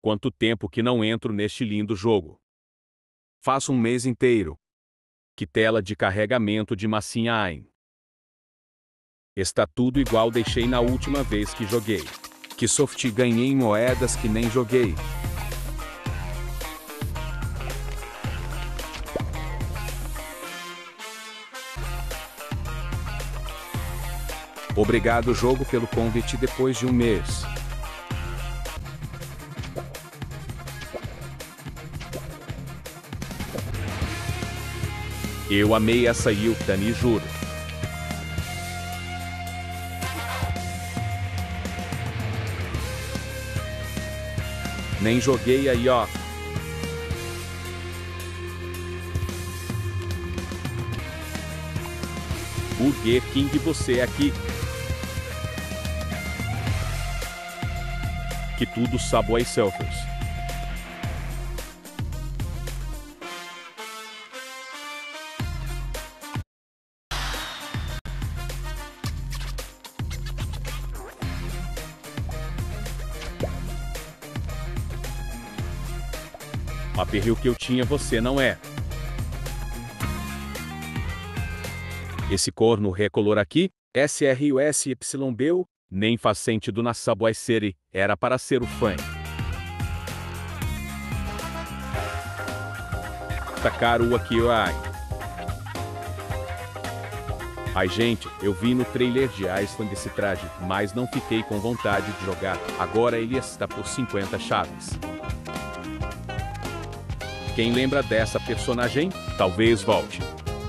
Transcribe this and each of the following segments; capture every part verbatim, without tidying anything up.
quanto tempo que não entro neste lindo jogo. Faço um mês inteiro. Que tela de carregamento de massinha, hein? Está tudo igual deixei na última vez que joguei. Que soft ganhei moedas que nem joguei. Obrigado jogo pelo convite depois de um mês. Eu amei essa Yutani, juro. Nem joguei aí, ó. Burger King, você aqui. Que tudo Subway Surfers. Aperrei o que eu tinha, você não é. Esse corno recolor aqui, S R U S Y B U, nem faz sentido na Subway City, era para ser o fã. Tacaram aqui, ai. Ai gente, eu vi no trailer de Iceland esse traje, mas não fiquei com vontade de jogar, agora ele está por cinquenta chaves. Quem lembra dessa personagem? Talvez volte.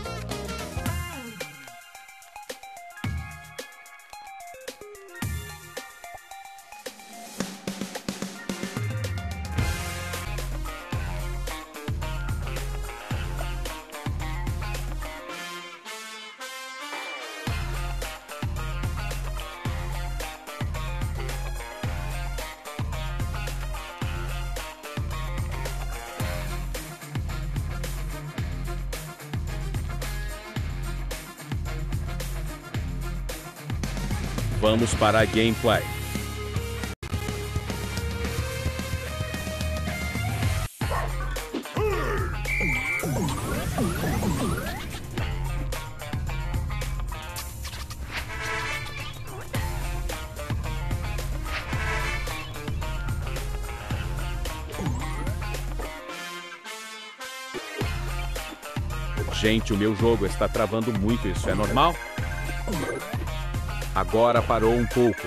Vamos para a gameplay. Gente, o meu jogo está travando muito, isso é normal? Agora parou um pouco.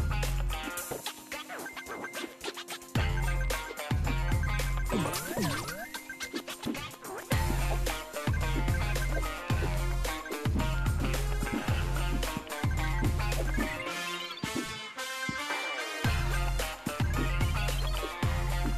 Come on.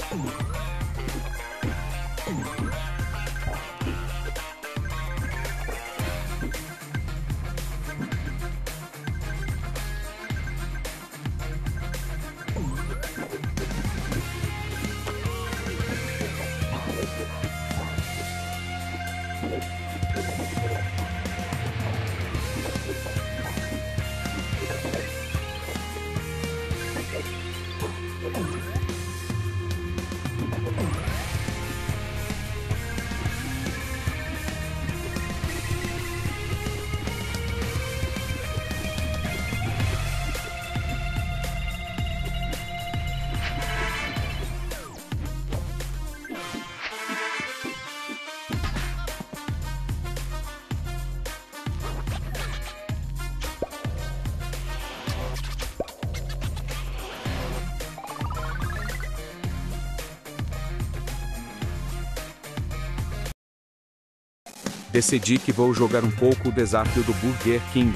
Decidi que vou jogar um pouco o desafio do Burger King.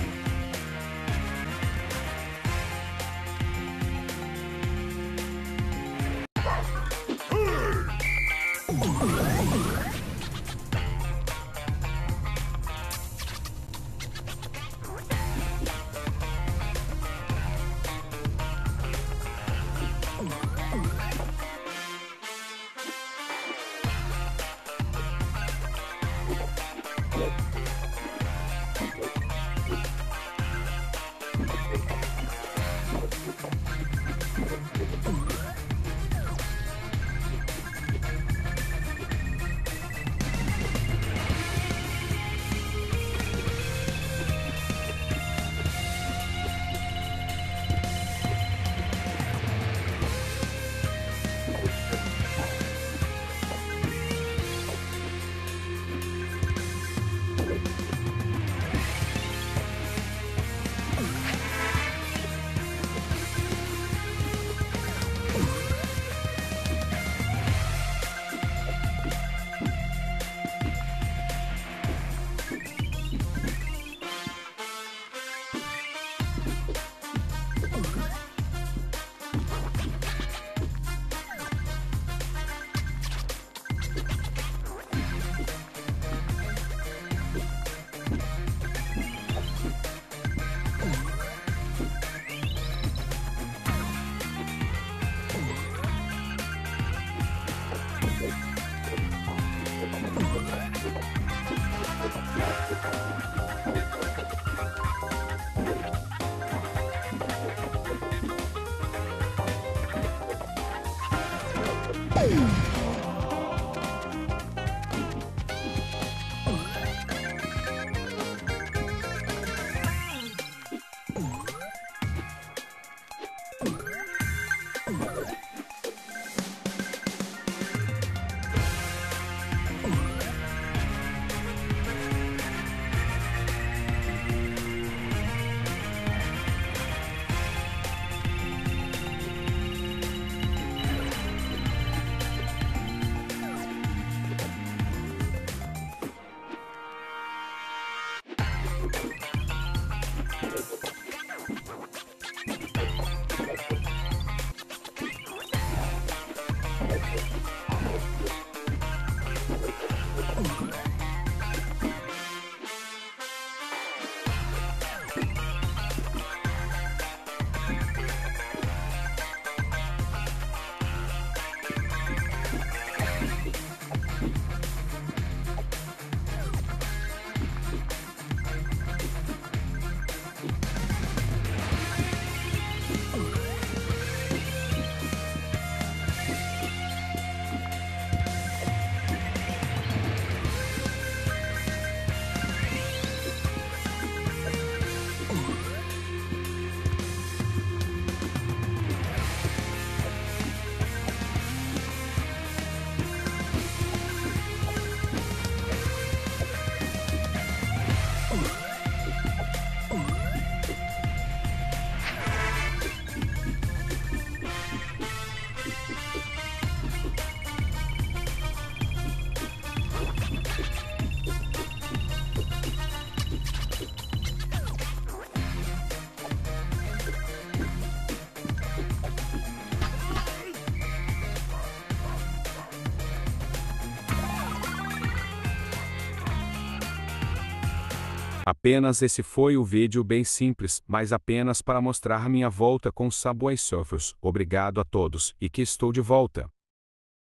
Apenas esse foi o vídeo bem simples, mas apenas para mostrar minha volta com Subway Surfers. Obrigado a todos, e que estou de volta.